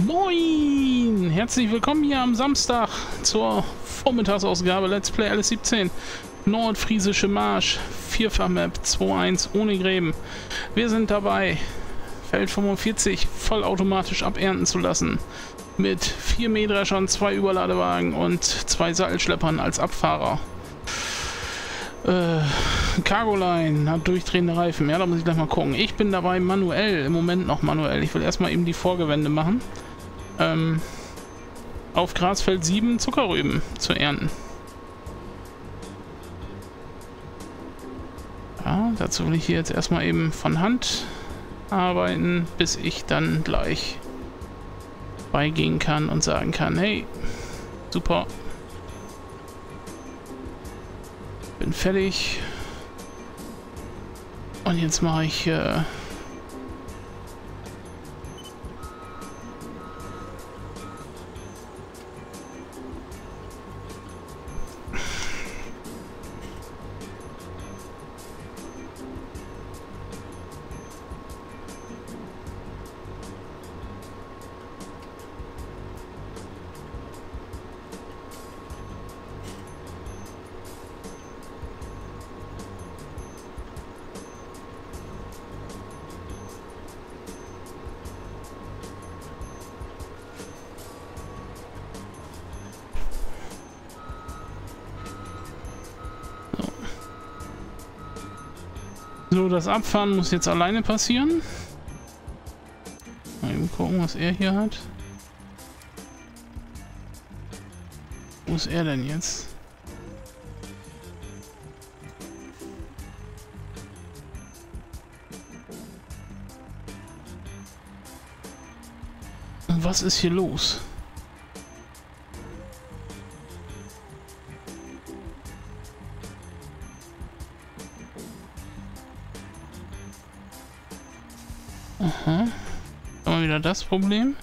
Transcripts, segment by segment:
Moin! Herzlich willkommen hier am Samstag zur Vormittagsausgabe Let's Play LS17. Nordfriesische Marsch, Vierfach-Map 2.1 ohne Gräben. Wir sind dabei, Feld 45 vollautomatisch abernten zu lassen. Mit 4 Mähdreschern, 2 Überladewagen und 2 Sattelschleppern als Abfahrer. Cargoline hat durchdrehende Reifen. Ja, da muss ich gleich mal gucken. Ich bin dabei manuell, im Moment noch manuell. Ich will erstmal eben die Vorgewände machen. Auf Grasfeld 7 Zuckerrüben zu ernten. Ja, dazu will ich hier jetzt erstmal eben von Hand arbeiten, bis ich dann gleich beigehen kann und sagen kann, hey, super, bin fertig. Und jetzt mache ich so, das Abfahren muss jetzt alleine passieren. Mal eben gucken, was er hier hat. Wo ist er denn jetzt? Und was ist hier los? Aha. Haben wir wieder das Problem?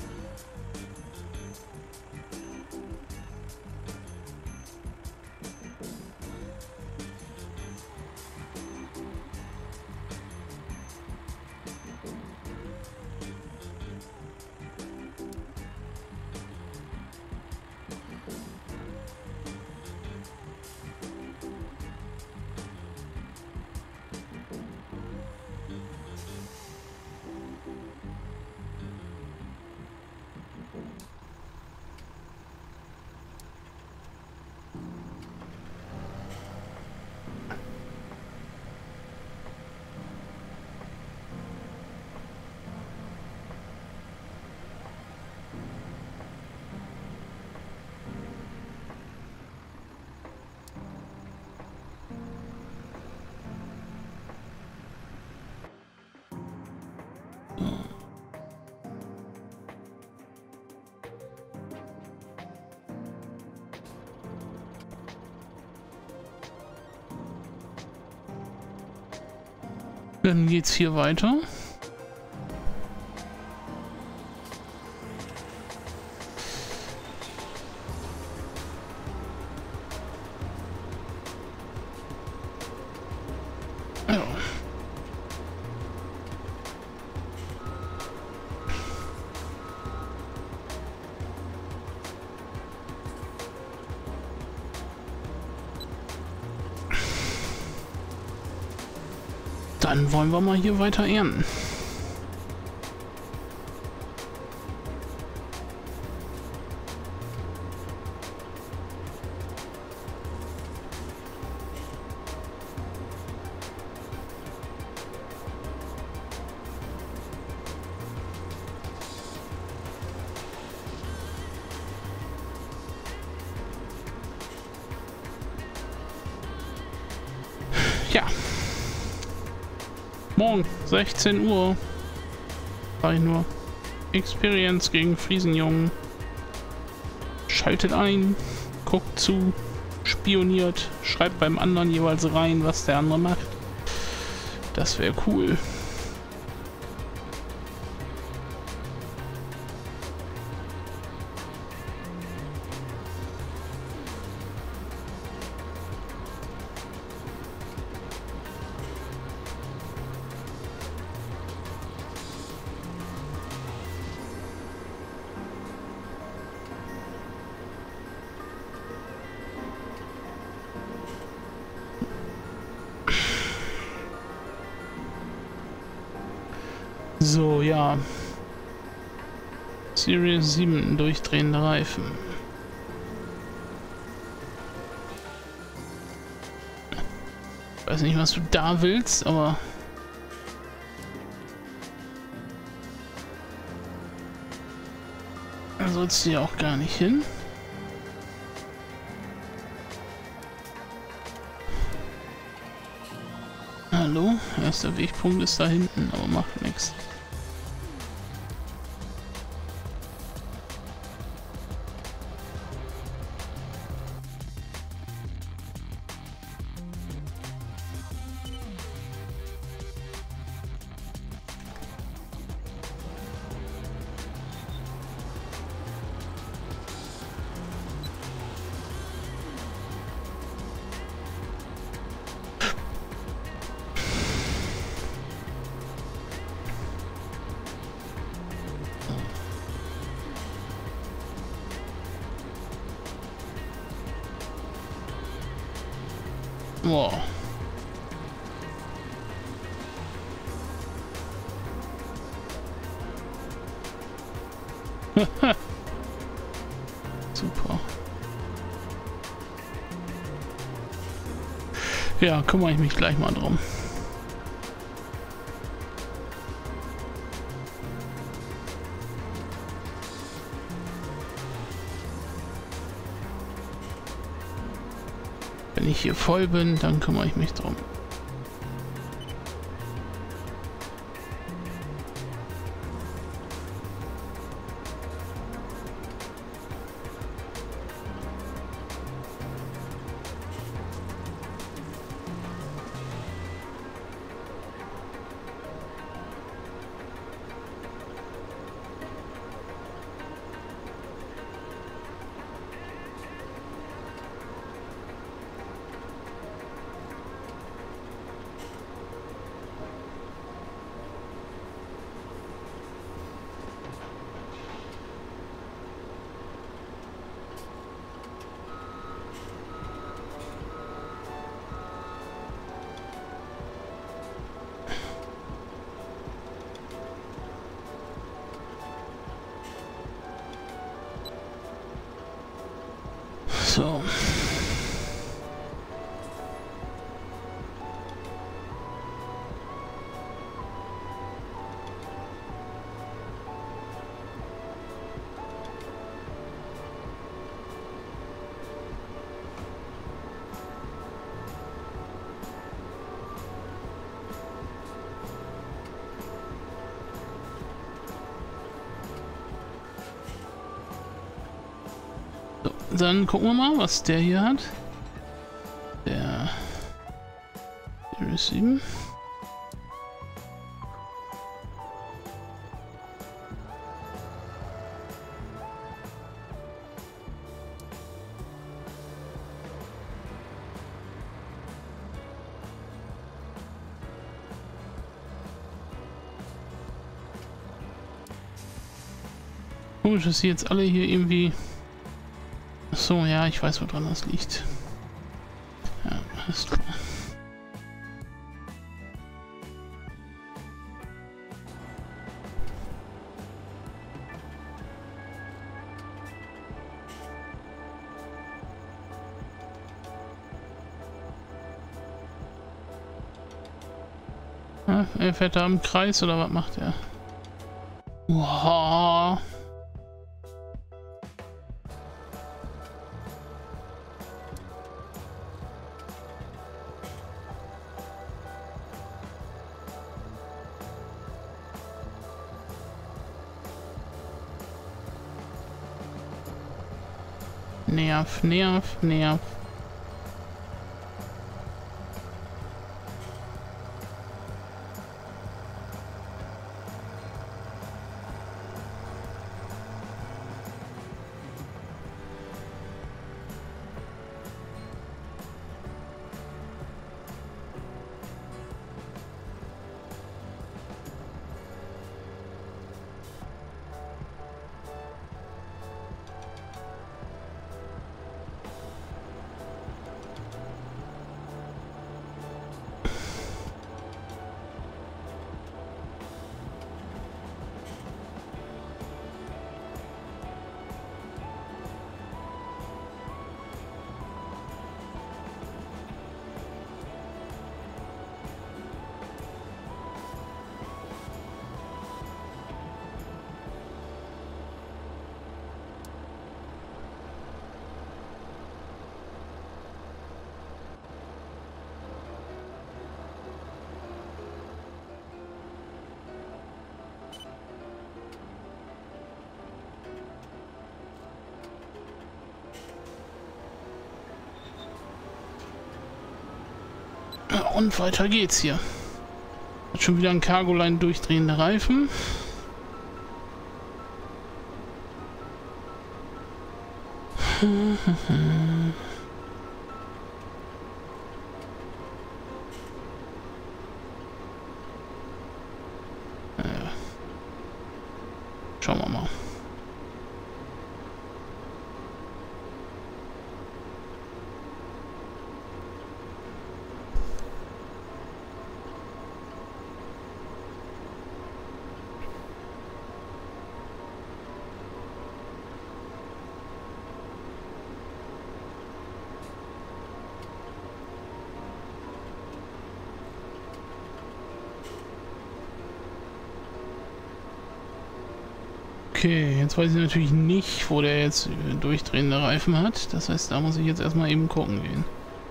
Dann geht's hier weiter. Ja. Dann wollen wir mal hier weiter ernten. Ja. Morgen, 16 Uhr. Sag ich nur. Experience gegen Friesenjungen. Schaltet ein, guckt zu, spioniert, schreibt beim anderen jeweils rein, was der andere macht. Das wäre cool. So, ja. Series 7, durchdrehende Reifen. Ich weiß nicht, was du da willst, aber... Da sollst du ja auch gar nicht hin. Hallo? Erster Wegpunkt ist da hinten, aber macht nichts. Wow. Super. Ja, kümmere ich mich gleich mal drum. Wenn ich hier voll bin, dann kümmere ich mich drum. So. Dann gucken wir mal, was der hier hat. Der Series 7. Komisch, dass sie jetzt alle hier irgendwie... So, ja, ich weiß, woran das liegt. Ja, alles klar. Ja, er fährt da im Kreis oder was macht er? Wow. Nerv, nerv, nerv. und weiter geht's hier. Hat schon wieder ein Cargoline durchdrehende Reifen. Ja. Schauen wir mal. Okay, jetzt weiß ich natürlich nicht, wo der jetzt durchdrehende Reifen hat. Das heißt, da muss ich jetzt erstmal eben gucken gehen.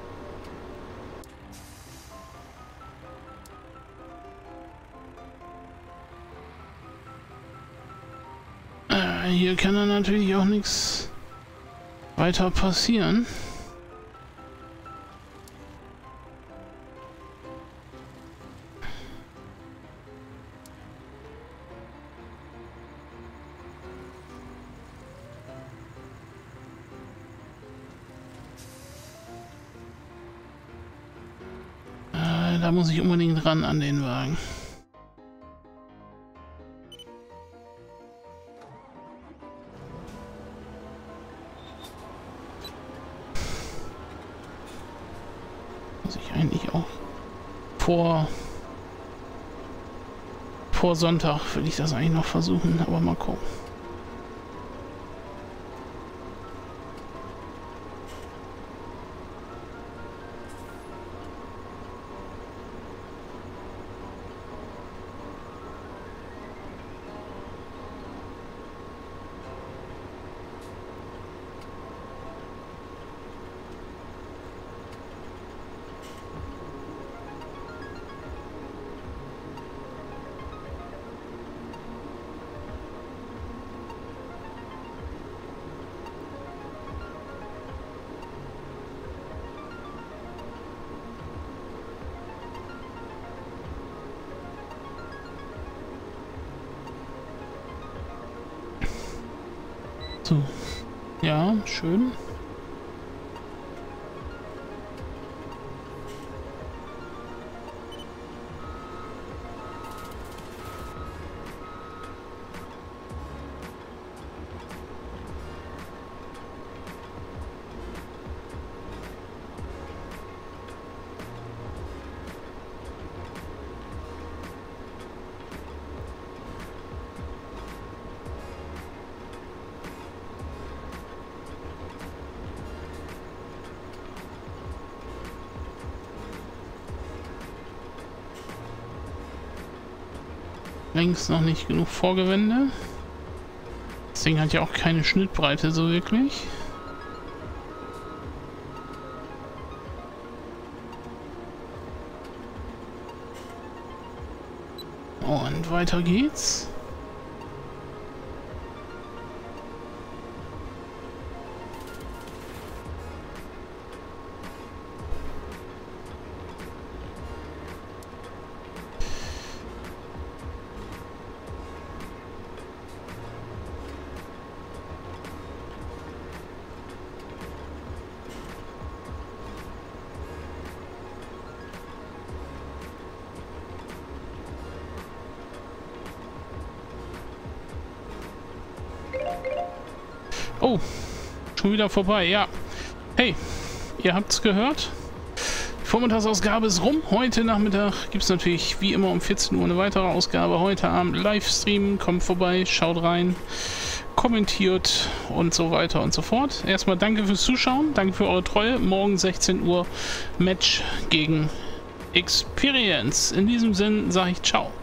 Hier kann dann natürlich auch nichts weiter passieren. Da muss ich unbedingt ran an den Wagen. Muss ich eigentlich auch vor Sonntag will ich das eigentlich noch versuchen, aber mal gucken. So. Ja, schön. Längst noch nicht genug Vorgewende. Das Ding hat ja auch keine Schnittbreite so wirklich. Und weiter geht's. Oh, schon wieder vorbei, ja. Hey, ihr habt's gehört. Die Vormittagsausgabe ist rum. Heute Nachmittag gibt es natürlich wie immer um 14 Uhr eine weitere Ausgabe. Heute Abend Livestream. Kommt vorbei, schaut rein, kommentiert und so weiter und so fort. Erstmal danke fürs Zuschauen, danke für eure Treue. Morgen 16 Uhr Match gegen Experience. In diesem Sinn sage ich ciao.